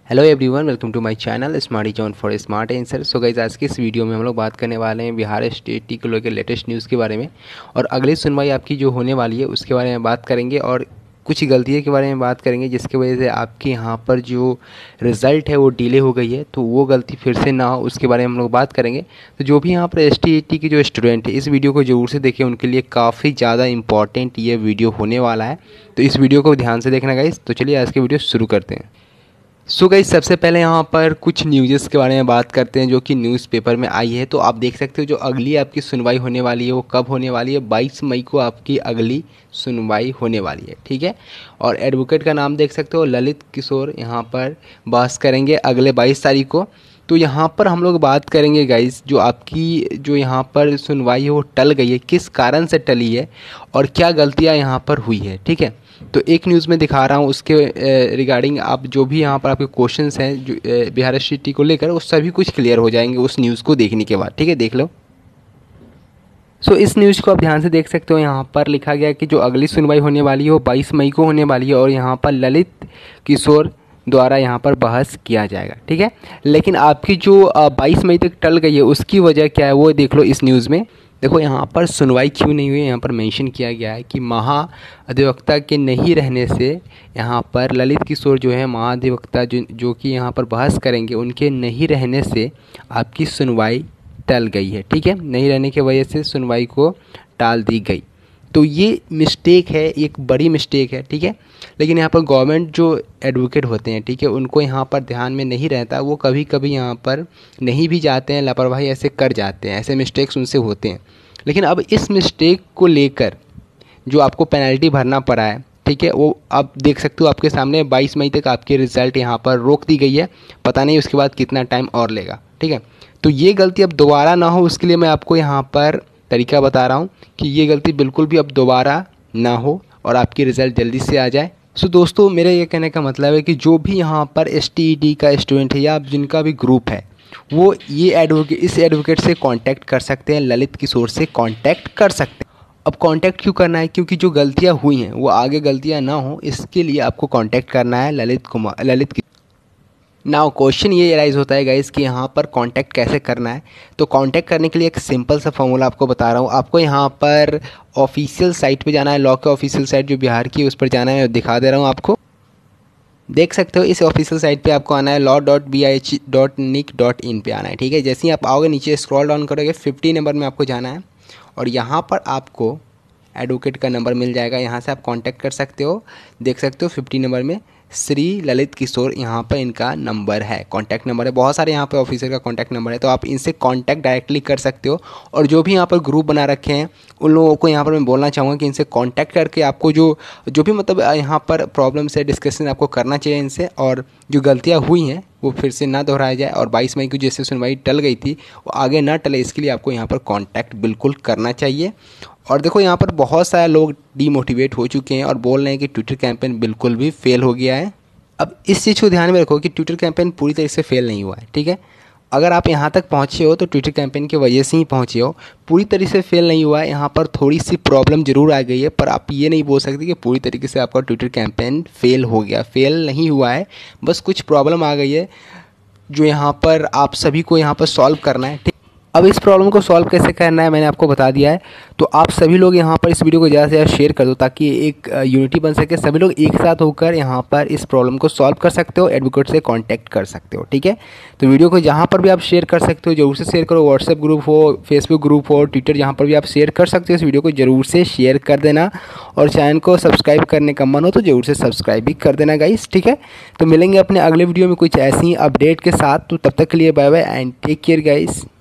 Hello everyone, welcome to my channel Smarty John for smart answer. So guys, आज की इस video में हम लोग बात करने वाले हैं बिहार स्टेट को लेकर लेटेस्ट न्यूज़ के बारे में और अगली सुनवाई आपकी जो होने वाली है उसके बारे में बात करेंगे और कुछ गलतियों के बारे में बात करेंगे जिसकी वजह से आपके यहाँ पर जो रिज़ल्ट है वो डिले हो गई है, तो वो गलती फिर से ना हो उसके बारे में हम लोग बात करेंगे। तो जो भी यहाँ पर ST/AT के जो स्टूडेंट है इस वीडियो को ज़रूर से देखें, उनके लिए काफ़ी ज़्यादा इंपॉर्टेंट ये वीडियो होने वाला है, तो इस वीडियो को ध्यान से देखना गाइस। तो चलिए आज की वीडियो शुरू करते हैं। सो गाइस, सबसे पहले यहाँ पर कुछ न्यूज़ के बारे में बात करते हैं जो कि न्यूज़पेपर में आई है। तो आप देख सकते हो जो अगली आपकी सुनवाई होने वाली है वो कब होने वाली है। 22 मई को आपकी अगली सुनवाई होने वाली है, ठीक है। और एडवोकेट का नाम देख सकते हो, ललित किशोर यहाँ पर बहस करेंगे अगले 22 तारीख को। तो यहाँ पर हम लोग बात करेंगे गाइस, जो आपकी जो यहाँ पर सुनवाई है वो टल गई है, किस कारण से टली है और क्या गलतियाँ यहाँ पर हुई है, ठीक है। तो एक न्यूज़ में दिखा रहा हूँ उसके रिगार्डिंग आप जो भी यहाँ पर आपके क्वेश्चंस हैं जो बिहार ST को लेकर वो सभी कुछ क्लियर हो जाएंगे उस न्यूज़ को देखने के बाद, ठीक है। देख लो। सो इस न्यूज़ को आप ध्यान से देख सकते हो, यहाँ पर लिखा गया कि जो अगली सुनवाई होने वाली है वो 22 मई को होने वाली है और यहाँ पर ललित किशोर द्वारा यहाँ पर बहस किया जाएगा, ठीक है। लेकिन आपकी जो 22 मई तक टल गई है उसकी वजह क्या है वो देख लो इस न्यूज़ में। देखो यहाँ पर सुनवाई क्यों नहीं हुई, यहाँ पर मेंशन किया गया है कि महाधिवक्ता के नहीं रहने से यहाँ पर ललित किशोर जो है महाधिवक्ता जो कि यहाँ पर बहस करेंगे उनके नहीं रहने से आपकी सुनवाई टल गई है, ठीक है। नहीं रहने की वजह से सुनवाई को टाल दी गई, तो ये मिस्टेक है, एक बड़ी मिस्टेक है, ठीक है। लेकिन यहाँ पर गवर्नमेंट जो एडवोकेट होते हैं, ठीक है, उनको यहाँ पर ध्यान में नहीं रहता, वो कभी कभी यहाँ पर नहीं भी जाते हैं, लापरवाही ऐसे कर जाते हैं, ऐसे मिस्टेक्स उनसे होते हैं। लेकिन अब इस मिस्टेक को लेकर जो आपको पेनल्टी भरना पड़ा है, ठीक है, वो आप देख सकते हो आपके सामने 22 मई तक आपके रिज़ल्ट यहाँ पर रोक दी गई है, पता नहीं उसके बाद कितना टाइम और लेगा, ठीक है। तो ये गलती अब दोबारा ना हो उसके लिए मैं आपको यहाँ पर तरीका बता रहा हूँ कि ये गलती बिल्कुल भी अब दोबारा ना हो और आपकी रिज़ल्ट जल्दी से आ जाए। सो दोस्तों, मेरे ये कहने का मतलब है कि जो भी यहाँ पर ST/AT का स्टूडेंट है या जिनका भी ग्रुप है वो ये इस एडवोकेट से कांटेक्ट कर सकते हैं, ललित किशोर से कांटेक्ट कर सकते हैं। अब कांटेक्ट क्यों करना है, क्योंकि जो गलतियाँ हुई हैं वो आगे गलतियाँ ना हो इसके लिए आपको कांटेक्ट करना है ललित। नाउ क्वेश्चन ये राइज होता है गाइस कि यहाँ पर कांटेक्ट कैसे करना है। तो कांटेक्ट करने के लिए एक सिंपल सा फॉर्मूला आपको बता रहा हूँ। आपको यहाँ पर ऑफिशियल साइट पे जाना है, लॉ के ऑफिशियल साइट जो बिहार की, उस पर जाना है, दिखा दे रहा हूँ आपको। देख सकते हो इस ऑफिशियल साइट पे आपको आना है, law.bih.nic.in पे आना है, ठीक है। जैसे ही आप आओगे नीचे स्क्रॉल डाउन करोगे 50 नंबर में आपको जाना है और यहाँ पर आपको एडवोकेट का नंबर मिल जाएगा, यहाँ से आप कांटेक्ट कर सकते हो। देख सकते हो 50 नंबर में श्री ललित किशोर यहाँ पर इनका नंबर है, कांटेक्ट नंबर है। बहुत सारे यहाँ पे ऑफिसर का कांटेक्ट नंबर है, तो आप इनसे कांटेक्ट डायरेक्टली कर सकते हो। और जो भी यहाँ पर ग्रुप बना रखे हैं उन लोगों को यहाँ पर मैं बोलना चाहूँगा कि इनसे कांटेक्ट करके आपको जो भी मतलब यहाँ पर प्रॉब्लम्स है डिस्कशन आपको करना चाहिए इनसे, और जो गलतियाँ हुई हैं वो फिर से ना दोहराया जाए और 22 मई की जैसे सुनवाई टल गई थी वो आगे ना टले, इसके लिए आपको यहाँ पर कांटेक्ट बिल्कुल करना चाहिए। और देखो यहाँ पर बहुत सारे लोग डीमोटिवेट हो चुके हैं और बोल रहे हैं कि ट्विटर कैंपेन बिल्कुल भी फेल हो गया है। अब इस चीज़ को ध्यान में रखो कि ट्विटर कैंपेन पूरी तरह से फेल नहीं हुआ है, ठीक है। अगर आप यहाँ तक पहुँचे हो तो ट्विटर कैंपेन की वजह से ही पहुँचे हो, पूरी तरीके से फेल नहीं हुआ है। यहाँ पर थोड़ी सी प्रॉब्लम ज़रूर आ गई है, पर आप ये नहीं बोल सकते कि पूरी तरीके से आपका ट्विटर कैंपेन फेल हो गया। फेल नहीं हुआ है, बस कुछ प्रॉब्लम आ गई है जो यहाँ पर आप सभी को यहाँ पर सॉल्व करना है, ठीक। अब इस प्रॉब्लम को सॉल्व कैसे करना है मैंने आपको बता दिया है, तो आप सभी लोग यहाँ पर इस वीडियो को ज़्यादा से ज़्यादा शेयर कर दो ताकि एक यूनिटी बन सके, सभी लोग एक साथ होकर यहाँ पर इस प्रॉब्लम को सॉल्व कर सकते हो, एडवोकेट से कांटेक्ट कर सकते हो, ठीक है। तो वीडियो को जहाँ पर भी आप शेयर कर सकते हो जरूर से शेयर करो, व्हाट्सएप ग्रुप हो, फेसबुक ग्रुप हो, ट्विटर, जहाँ पर भी आप शेयर कर सकते हो इस वीडियो को जरूर से शेयर कर देना। और चैनल को सब्सक्राइब करने का मन हो तो जरूर से सब्सक्राइब भी कर देना गाइस, ठीक है। तो मिलेंगे अपने अगले वीडियो में कुछ ऐसी अपडेट के साथ, तो तब तक के लिए bye bye and take care guys.